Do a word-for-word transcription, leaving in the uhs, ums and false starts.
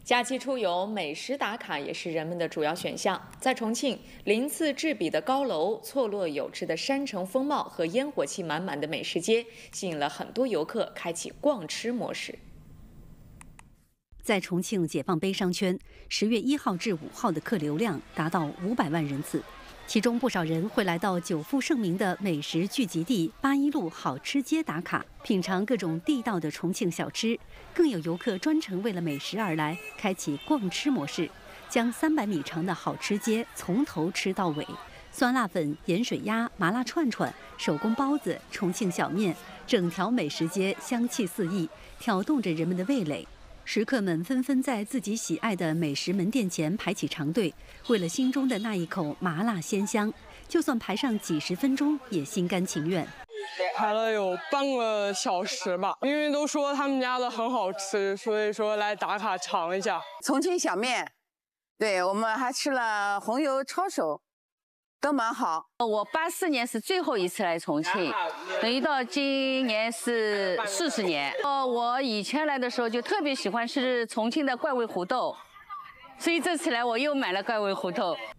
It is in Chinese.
假期出游，美食打卡也是人们的主要选项。在重庆，鳞次栉比的高楼、错落有致的山城风貌和烟火气满满的美食街，吸引了很多游客开启逛吃模式。 在重庆解放碑商圈，十月一号至五号的客流量达到五百万人次。 其中不少人会来到久负盛名的美食聚集地八一路好吃街打卡，品尝各种地道的重庆小吃。更有游客专程为了美食而来，开启逛吃模式，将三百米长的好吃街从头吃到尾。酸辣粉、盐水鸭、麻辣串串、手工包子、重庆小面，整条美食街香气四溢，挑动着人们的味蕾。 食客们纷纷在自己喜爱的美食门店前排起长队，为了心中的那一口麻辣鲜香，就算排上几十分钟也心甘情愿。 排了有半个小时吧，因为都说他们家的很好吃，所以说来打卡尝一下。 重庆小面，对我们还吃了红油抄手。 都蛮好。 我八四年是最后一次来重庆，等于到今年是四十年。呃，我以前来的时候就特别喜欢吃重庆的怪味胡豆，所以这次来我又买了怪味胡豆。